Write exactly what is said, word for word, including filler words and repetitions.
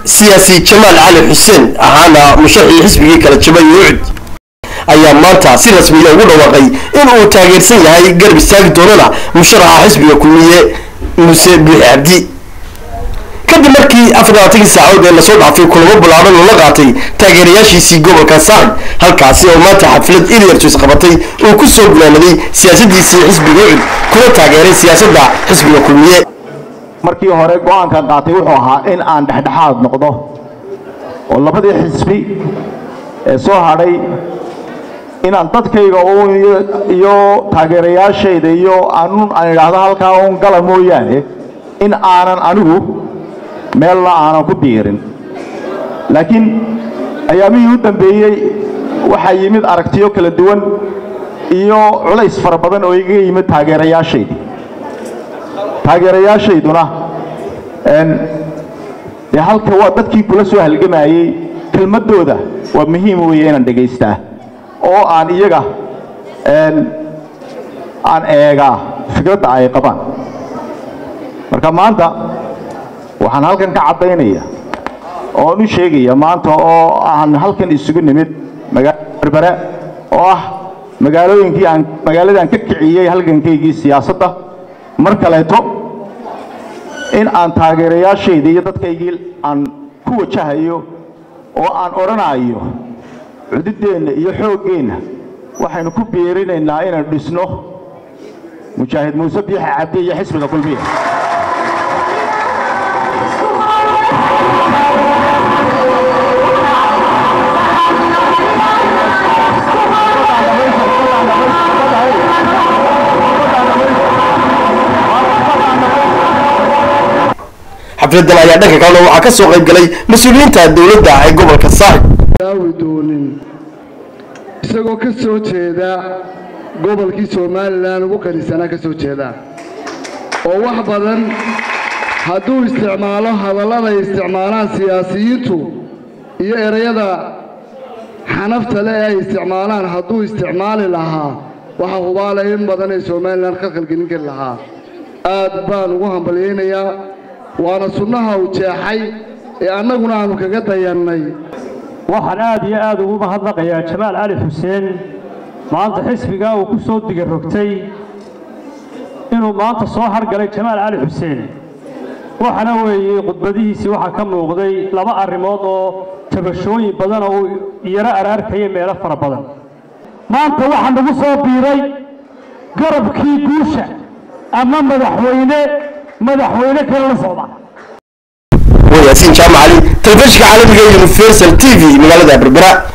سياسي جمال علي حسين أهانا مشرحي حزبي كلا جبل يوعد أيام مانتا سي رسمي لو واقعي إنه تاجر سيء قرب الساق دوننا مشرح حزبي كلية موسى بالعبدي كده مركي أفضل ساعود إلا صوت في كل مو بالعرض ولقاتي تاجرياشي سي جوبل كاسان هالكاسي ومانتا حفلت إلي يرتوس قبطي وكسر بلاني سياسة دي سي حزبي يوعد كل تاجري سياسة دا حزبي كلية markii hore go'aanka qaatay wuxuu ahaa in aan dhexdhexaad noqdo oo labadii xisbi ee soo hadhay in aan dadkayga iyo taageerayaashayda iyo aan aan iraahdo halka oo gala mooyaane in aanan anigu meel la aanan ku diirin laakiin ayaamihii u dambeeyay waxa yimid aragtiyo kala duwan iyo culays fara badan oo iga yimid taageerayaashayda taageerayaashayduna een ee halka waa dadkii kula soo halgamayay kelmadooda waa muhiim weeye inaan dhageystaa oo aan iyaga een aan eega fikradda ay qabaan marka maanta waxaan halkan ka cadeynayaa oo u sheegaya maanta oo aan halkan isugu nimid magaalada Berbera oo ah magaalooyinkii aan magaaladan ka kiciyay halgankaygii siyaasadda mar kaleeto in aan taageerayaashayda iyo dadkaygii aan ku wajahayo oo aan oranayo cududeena iyo xooggeena waxaynu ku beerinaynaa inaan dhisno mujaahid Muuse Biixi Cabdi iyo xisbiga kulmiye xafladan ayaa dhanka kale waxa ka soo qayb galay mas'uuliyiinta dawladda ee gobolka Saaxib daawidoonin isagoo ka soo jeeda gobolkii Soomaaliland ugu qariisana ka soo jeeda oo wax badan hadduu isticmaalo hadallada isticmaalaan siyaasiyiintu iyo erayada xanafta leh ay isticmaalaan hadduu isticmaali lahaa waxa hubaalay in badan ee Soomaaliland ka qalgelin kar lahaa aad baan ugu hambalyeeynaa وانا سنها وجاحي أننا نحن كجدا يعني waxaan aad iyo aad ugu mahadnaqayaa Jamaal Ali Xuseen maanta xisbiga uu ku soo digarrogtay inuu maanta soo hargalay Jamaal Ali Xuseen waxana weeyay qodbadihiisi waxa ka muuqday laba arrimood oo tabashooyin badan oo yara araarkay meelo fara badan maanta waxaan ugu soo biiray garabkii guusha ama madaxweyne madaxweyne kale la socda وياسين جامع علي تلفزيون عالمي يونيفرسال تي في مقالة بربراء